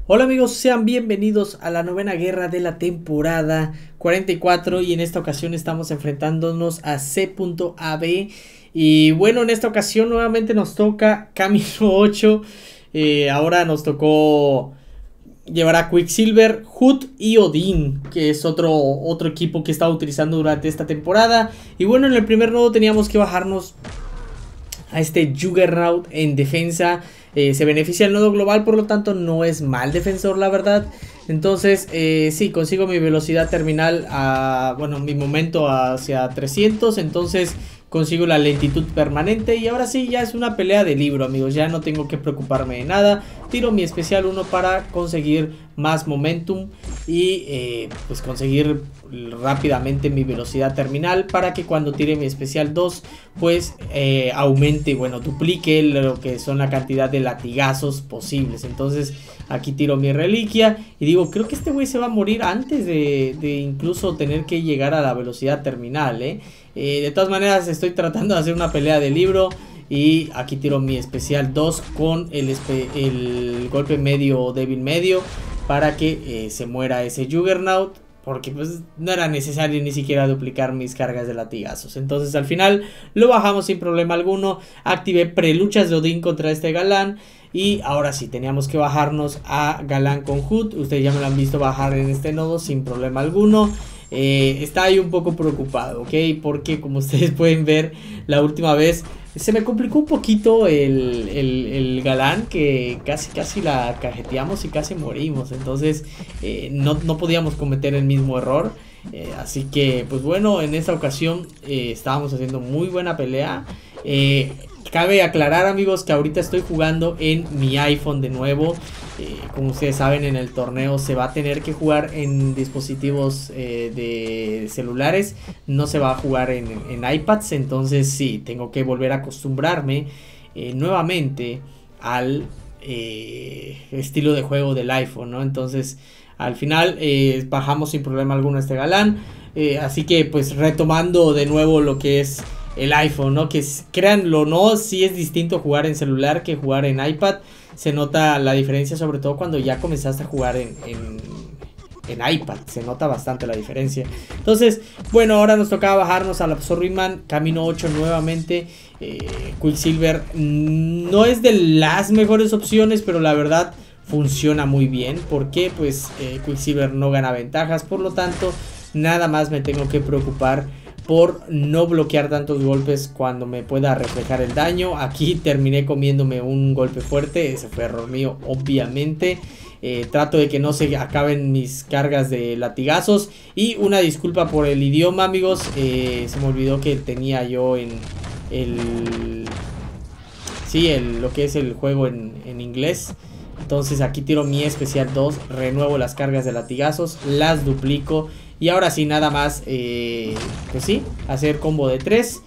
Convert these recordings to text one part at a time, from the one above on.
Hola amigos, sean bienvenidos a la novena guerra de la temporada 44 y en esta ocasión estamos enfrentándonos a C.AB y bueno, en esta ocasión nuevamente nos toca Camino 8. Ahora nos tocó llevar a Quicksilver, Hood y Odín, que es otro equipo que estaba utilizando durante esta temporada. Y bueno, en el primer nodo teníamos que bajarnos a este Juggernaut en defensa. Se beneficia el nodo global, por lo tanto no es mal defensor, la verdad. Entonces sí, consigo mi velocidad terminal mi momento hacia 300. Entonces consigo la lentitud permanente y ahora sí ya es una pelea de libro, amigos. Ya no tengo que preocuparme de nada. Tiro mi especial 1 para conseguir más momentum y pues conseguir rápidamente mi velocidad terminal para que cuando tire mi especial 2 pues aumente, duplique lo que son la cantidad de latigazos posibles. Entonces aquí tiro mi reliquia y digo, creo que este güey se va a morir antes de incluso tener que llegar a la velocidad terminal, de todas maneras estoy tratando de hacer una pelea de libro. Y aquí tiro mi especial 2 con el golpe medio débil medio para que se muera ese Juggernaut, porque pues no era necesario ni siquiera duplicar mis cargas de latigazos. Entonces al final lo bajamos sin problema alguno. Activé preluchas de Odín contra este galán. Y ahora sí, teníamos que bajarnos a galán con Hood. Ustedes ya me lo han visto bajar en este nodo sin problema alguno. Está ahí un poco preocupado, ¿ok? Porque como ustedes pueden ver, la última vez se me complicó un poquito el galán, que casi la cajeteamos y casi morimos. Entonces no podíamos cometer el mismo error. Así que pues bueno, en esta ocasión estábamos haciendo muy buena pelea. Cabe aclarar, amigos, que ahorita estoy jugando en mi iPhone de nuevo. Como ustedes saben, en el torneo se va a tener que jugar en dispositivos de celulares. No se va a jugar en iPads. Entonces sí, tengo que volver a acostumbrarme nuevamente al estilo de juego del iPhone, ¿no? Entonces al final bajamos sin problema alguno este galán. Así que pues retomando de nuevo lo que es el iPhone, ¿no? Que créanlo, no, sí es distinto jugar en celular que jugar en iPad. Se nota la diferencia, sobre todo cuando ya comenzaste a jugar en iPad. Se nota bastante la diferencia. Entonces, bueno, ahora nos tocaba bajarnos al Absorbing Camino 8 nuevamente. Quicksilver no es de las mejores opciones, pero la verdad funciona muy bien. Porque pues Quicksilver no gana ventajas. Por lo tanto, nada más me tengo que preocupar por no bloquear tantos golpes cuando me pueda reflejar el daño. Aquí terminé comiéndome un golpe fuerte. Ese fue error mío, obviamente. Trato de que no se acaben mis cargas de latigazos. Y una disculpa por el idioma, amigos. Se me olvidó que tenía yo en lo que es el juego en inglés. Entonces aquí tiro mi especial 2, renuevo las cargas de latigazos, las duplico. Y ahora sí, nada más, pues sí, hacer combo de 3.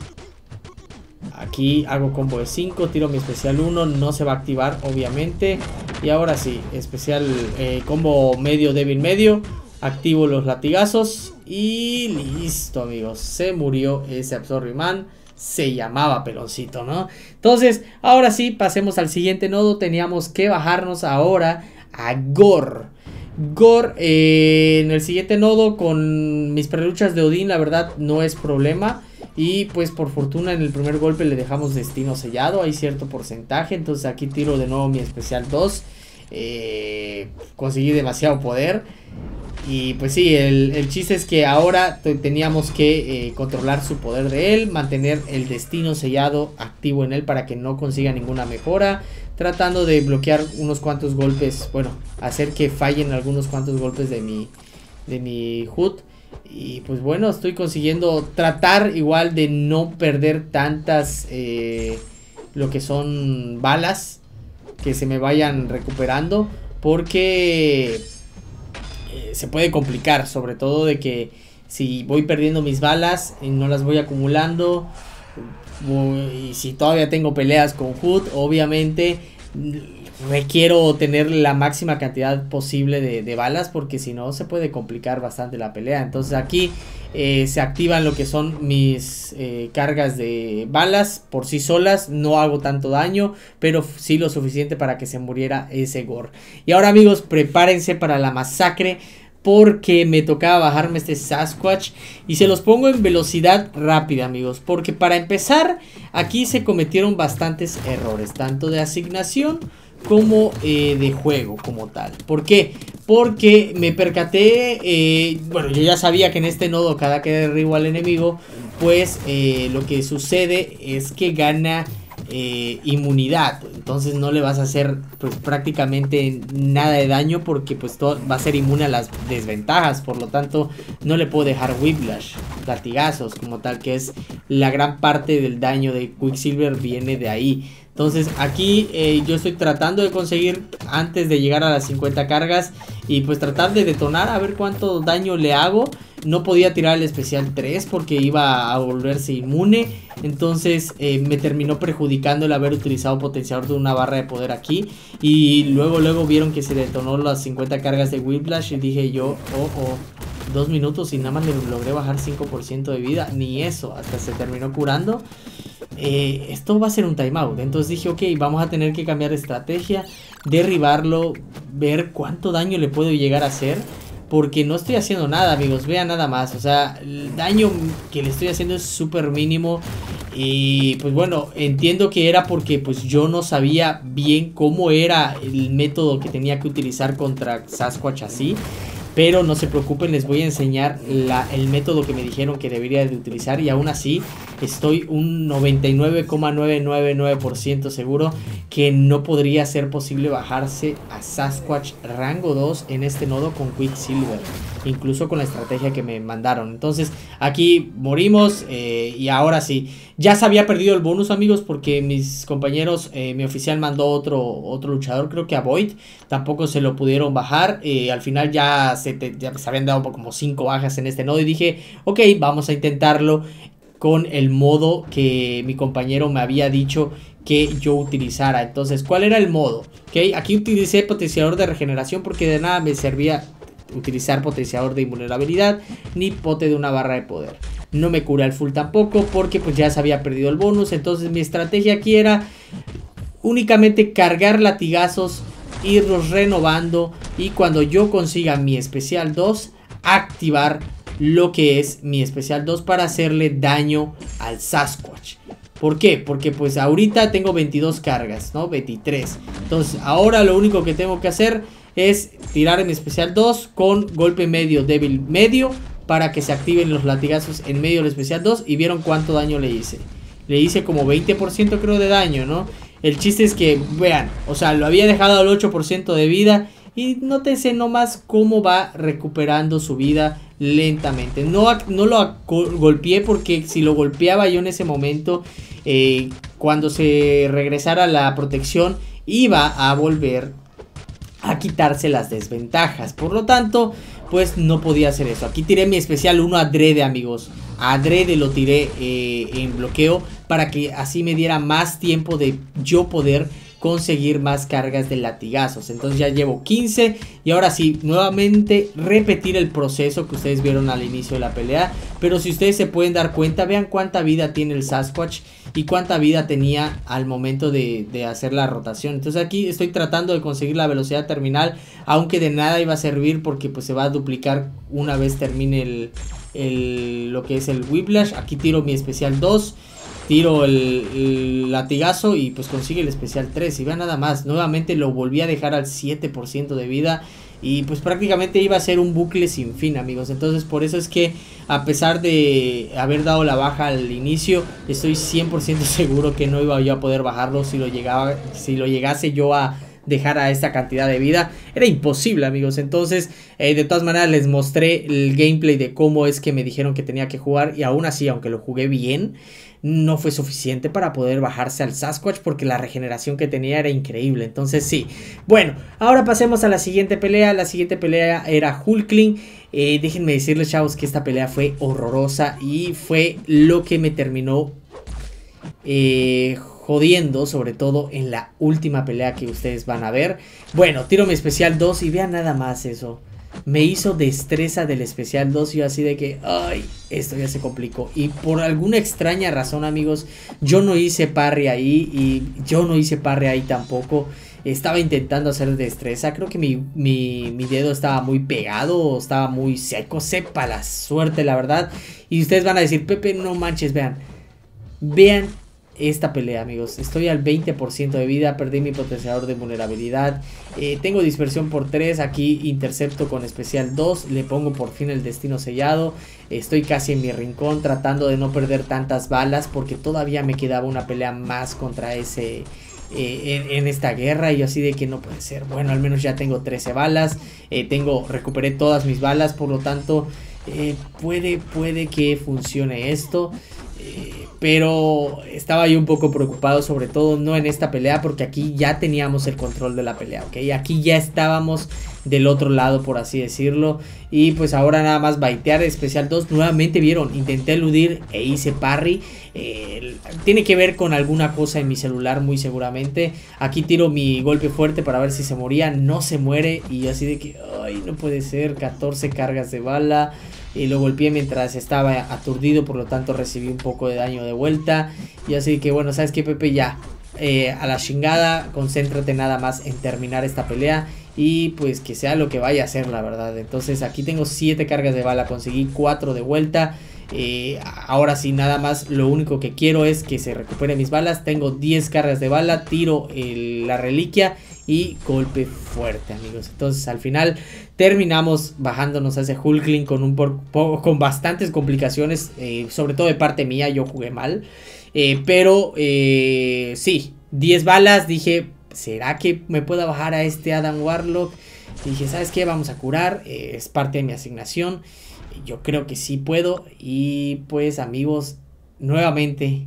Aquí hago combo de 5, tiro mi especial 1, no se va a activar obviamente. Y ahora sí, especial combo medio débil medio, activo los latigazos y listo, amigos. Se murió ese Absorbing Man. Se llamaba Peloncito, ¿no? Entonces, ahora sí, pasemos al siguiente nodo. Teníamos que bajarnos ahora a Gore. En el siguiente nodo con mis preluchas de Odín, la verdad no es problema. Y pues por fortuna en el primer golpe le dejamos destino sellado. Hay cierto porcentaje. Entonces aquí tiro de nuevo mi especial 2. Conseguí demasiado poder. Y pues sí, el chiste es que ahora teníamos que controlar su poder de él, mantener el destino sellado activo en él para que no consiga ninguna mejora, tratando de bloquear unos cuantos golpes, hacer que fallen algunos cuantos golpes de mi Hood. Y pues bueno, estoy consiguiendo tratar igual de no perder tantas lo que son balas, que se me vayan recuperando, porque se puede complicar, sobre todo de que si voy perdiendo mis balas y no las voy acumulando, y si todavía tengo peleas con Hood, obviamente requiero tener la máxima cantidad posible de balas, porque si no se puede complicar bastante la pelea. Entonces aquí se activan lo que son mis cargas de balas por sí solas. No hago tanto daño, pero sí lo suficiente para que se muriera ese Gore. Y ahora, amigos, prepárense para la masacre, porque me tocaba bajarme este Sasquatch. Y se los pongo en velocidad rápida, amigos, porque para empezar aquí se cometieron bastantes errores, tanto de asignación como de juego como tal. ¿Por qué? Porque me percaté, bueno, yo ya sabía que en este nodo cada que derribo al enemigo, pues lo que sucede es que gana inmunidad. Entonces no le vas a hacer pues prácticamente nada de daño, porque pues todo va a ser inmune a las desventajas. Por lo tanto no le puedo dejar whiplash, latigazos como tal, que es la gran parte del daño de Quicksilver, viene de ahí. Entonces aquí yo estoy tratando de conseguir antes de llegar a las 50 cargas y pues tratar de detonar a ver cuánto daño le hago. No podía tirar el especial 3 porque iba a volverse inmune. Entonces me terminó perjudicando el haber utilizado potenciador de una barra de poder aquí. Y luego vieron que se detonó las 50 cargas de Whiplash y dije yo, oh, 2 minutos y nada más le logré bajar 5% de vida. Ni eso, hasta se terminó curando. Esto va a ser un timeout. Entonces dije, ok, vamos a tener que cambiar de estrategia, derribarlo, ver cuánto daño le puedo llegar a hacer, porque no estoy haciendo nada, amigos. Vean nada más, o sea, el daño que le estoy haciendo es súper mínimo. Y pues bueno, entiendo que era porque pues yo no sabía bien cómo era el método que tenía que utilizar contra Sasquatch así. Pero no se preocupen, les voy a enseñar el método que me dijeron que debería de utilizar. Y aún así estoy un 99,999% seguro que no podría ser posible bajarse a Sasquatch rango 2 en este nodo con Quicksilver, incluso con la estrategia que me mandaron. Entonces aquí morimos y ahora sí. Ya se había perdido el bonus, amigos, porque mis compañeros, mi oficial mandó otro luchador, creo que a Void. Tampoco se lo pudieron bajar. Al final ya se habían dado como 5 bajas en este nodo. Y dije, ok, vamos a intentarlo con el modo que mi compañero me había dicho que yo utilizara. Entonces, ¿cuál era el modo? Okay, aquí utilicé potenciador de regeneración porque de nada me servía utilizar potenciador de invulnerabilidad ni pote de una barra de poder. No me curé al full tampoco porque pues ya se había perdido el bonus. Entonces mi estrategia aquí era únicamente cargar latigazos, irlos renovando, y cuando yo consiga mi especial 2, activar lo que es mi especial 2 para hacerle daño al Sasquatch. ¿Por qué? Porque pues ahorita tengo 22 cargas, ¿no? 23. Entonces ahora lo único que tengo que hacer es tirar mi especial 2 con golpe medio, débil medio, para que se activen los latigazos en medio del especial 2. Y vieron cuánto daño le hice. Le hice como 20% creo de daño, ¿no? El chiste es que, vean, o sea, lo había dejado al 8% de vida. Y nótense nomás cómo va recuperando su vida lentamente. No lo golpeé porque si lo golpeaba yo en ese momento, cuando se regresara la protección, iba a volver a quitarse las desventajas. Por lo tanto, pues no podía hacer eso. Aquí tiré mi especial 1 adrede, amigos. Adrede lo tiré en bloqueo para que así me diera más tiempo de yo poder conseguir más cargas de latigazos. Entonces ya llevo 15. Y ahora sí, nuevamente repetir el proceso que ustedes vieron al inicio de la pelea. Pero si ustedes se pueden dar cuenta, vean cuánta vida tiene el Sasquatch y cuánta vida tenía al momento de hacer la rotación. Entonces aquí estoy tratando de conseguir la velocidad terminal, aunque de nada iba a servir porque pues se va a duplicar una vez termine lo que es el Whiplash. Aquí tiro mi especial 2, tiro el latigazo y pues consigue el especial 3. Y vean nada más, nuevamente lo volví a dejar al 7% de vida. Y pues prácticamente iba a ser un bucle sin fin, amigos. Entonces por eso es que a pesar de haber dado la baja al inicio, estoy 100% seguro que no iba yo a poder bajarlo si lo llegase yo a dejar a esta cantidad de vida. Era imposible, amigos. Entonces de todas maneras les mostré el gameplay de cómo es que me dijeron que tenía que jugar. Y aún así, aunque lo jugué bien, no fue suficiente para poder bajarse al Sasquatch porque la regeneración que tenía era increíble. Entonces sí. Bueno, ahora pasemos a la siguiente pelea. La siguiente pelea era Hulkling. Déjenme decirles, chavos, que esta pelea fue horrorosa y fue lo que me terminó jodiendo, sobre todo en la última pelea que ustedes van a ver. Bueno, tiro mi especial 2 y vean nada más eso. me hizo destreza del especial 2 y yo así de que, ay, esto ya se complicó. Y por alguna extraña razón, amigos, yo no hice parry ahí y yo no hice parry ahí tampoco. Estaba intentando hacer destreza, creo que mi dedo estaba muy pegado, estaba muy seco, sepa la suerte, la verdad. Y ustedes van a decir, Pepe, no manches, vean esta pelea, amigos. Estoy al 20% de vida, perdí mi potenciador de vulnerabilidad, tengo dispersión por 3, aquí intercepto con especial 2, le pongo por fin el destino sellado, estoy casi en mi rincón tratando de no perder tantas balas porque todavía me quedaba una pelea más contra ese... en esta guerra y yo así de que no puede ser. Bueno, al menos ya tengo 13 balas, recuperé todas mis balas, por lo tanto puede que funcione esto. Pero estaba yo un poco preocupado, sobre todo no en esta pelea, porque aquí ya teníamos el control de la pelea, ¿ok? Aquí ya estábamos del otro lado, por así decirlo. Y pues ahora nada más baitear especial 2. Nuevamente vieron, intenté eludir e hice parry. Tiene que ver con alguna cosa en mi celular muy seguramente. Aquí tiro mi golpe fuerte para ver si se moría. No se muere y así de que, ay, no puede ser. 14 cargas de bala. Y lo golpeé mientras estaba aturdido, por lo tanto recibí un poco de daño de vuelta. Y así que bueno, ¿sabes qué, Pepe? Ya, a la chingada, concéntrate nada más en terminar esta pelea. Y pues que sea lo que vaya a ser, la verdad. Entonces aquí tengo 7 cargas de bala, conseguí 4 de vuelta. Ahora sí, nada más, lo único que quiero es que se recuperen mis balas. Tengo 10 cargas de bala, tiro la reliquia y golpe fuerte, amigos. Entonces al final terminamos bajándonos a ese Hulkling con bastantes complicaciones, sobre todo de parte mía, yo jugué mal. Pero sí, 10 balas, dije, ¿será que me pueda bajar a este Adam Warlock? Dije, ¿sabes qué? Vamos a curar, es parte de mi asignación. Yo creo que sí puedo. Y pues, amigos, nuevamente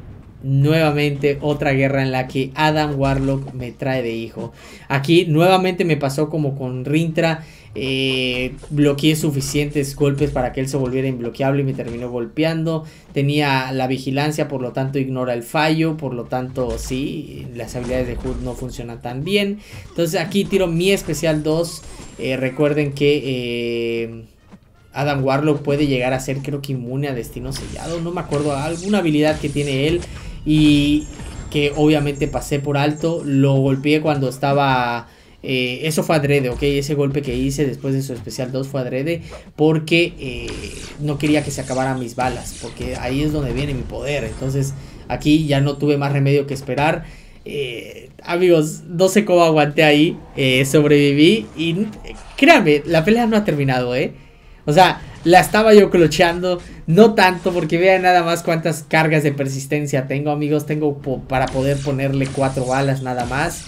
otra guerra en la que Adam Warlock me trae de hijo. Aquí nuevamente me pasó como con Rintra. Bloqueé suficientes golpes para que él se volviera imbloqueable y me terminó golpeando. Tenía la vigilancia, por lo tanto ignora el fallo. Por lo tanto sí, las habilidades de Hood no funcionan tan bien. Entonces aquí tiro mi especial 2. Recuerden que Adam Warlock puede llegar a ser, creo que inmune a destino sellado. No me acuerdo, alguna habilidad que tiene él y que obviamente pasé por alto. Lo golpeé cuando estaba... eso fue adrede, ok. Ese golpe que hice después de su especial 2 fue adrede porque no quería que se acabaran mis balas, porque ahí es donde viene mi poder. Entonces aquí ya no tuve más remedio que esperar. Amigos, no sé cómo aguanté ahí, sobreviví y créanme, la pelea no ha terminado, o sea, la estaba yo clocheando, no tanto porque vean nada más cuántas cargas de persistencia tengo, amigos. Tengo para poder ponerle 4 balas nada más.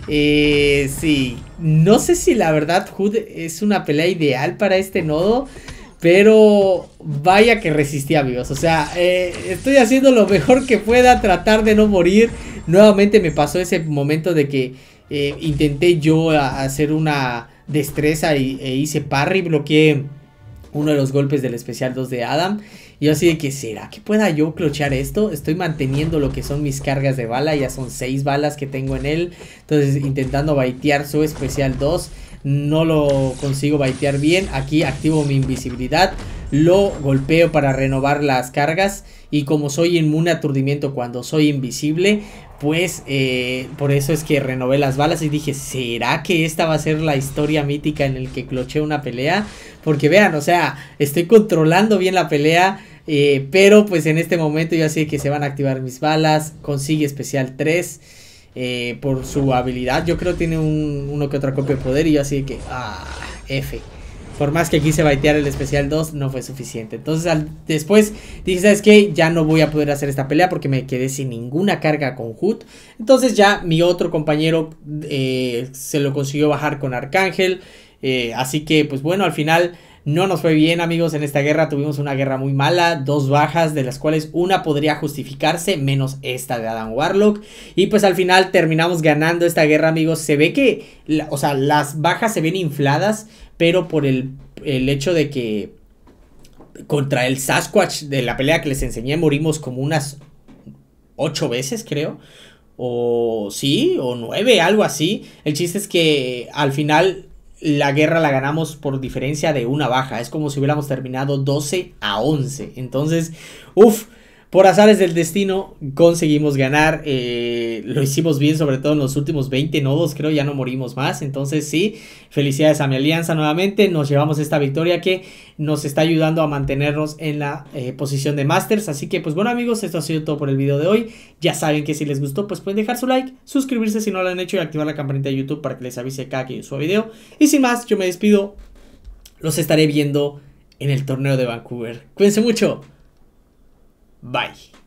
Sí, no sé si la verdad Hood es una pelea ideal para este nodo, pero vaya que resistí, amigos. O sea, estoy haciendo lo mejor que pueda, tratar de no morir. Nuevamente me pasó ese momento de que intenté yo hacer una destreza e hice parry, bloqueé uno de los golpes del especial 2 de Adam. Y yo así de que, ¿será que pueda yo clochear esto? Estoy manteniendo lo que son mis cargas de bala. Ya son 6 balas que tengo en él. Entonces intentando baitear su especial 2. No lo consigo baitear bien. Aquí activo mi invisibilidad. Lo golpeo para renovar las cargas. Y como soy inmune a aturdimiento cuando soy invisible, pues por eso es que renové las balas. Y dije, ¿será que esta va a ser la historia mítica en el que clocheo una pelea? Porque vean, o sea, estoy controlando bien la pelea. Pero pues en este momento yo sé que se van a activar mis balas. Consigue especial 3 por su habilidad. Yo creo que tiene uno que otro copia de poder. Y yo así de que, F. Por más que quise baitear el especial 2, no fue suficiente. Entonces después dije, ¿sabes qué? Ya no voy a poder hacer esta pelea porque me quedé sin ninguna carga con Hood. Entonces ya mi otro compañero se lo consiguió bajar con Arcángel. Así que pues bueno, al final no nos fue bien, amigos, en esta guerra. Tuvimos una guerra muy mala, 2 bajas, de las cuales una podría justificarse, menos esta de Adam Warlock. Y pues al final terminamos ganando esta guerra, amigos. Se ve que, o sea, las bajas se ven infladas, pero por el hecho de que contra el Sasquatch de la pelea que les enseñé morimos como unas 8 veces, creo. O sí, o 9, algo así. El chiste es que al final la guerra la ganamos por diferencia de una baja. Es como si hubiéramos terminado 12-11. Entonces, uff, por azares del destino conseguimos ganar. Lo hicimos bien, sobre todo en los últimos 20 nodos, creo, ya no morimos más. Entonces sí, felicidades a mi alianza nuevamente. Nos llevamos esta victoria que nos está ayudando a mantenernos en la posición de Masters. Así que pues bueno amigos, esto ha sido todo por el video de hoy. Ya saben que si les gustó pues pueden dejar su like, suscribirse si no lo han hecho y activar la campanita de YouTube para que les avise cada que yo suba video. Y sin más, yo me despido. Los estaré viendo en el torneo de Vancouver. Cuídense mucho. Bye.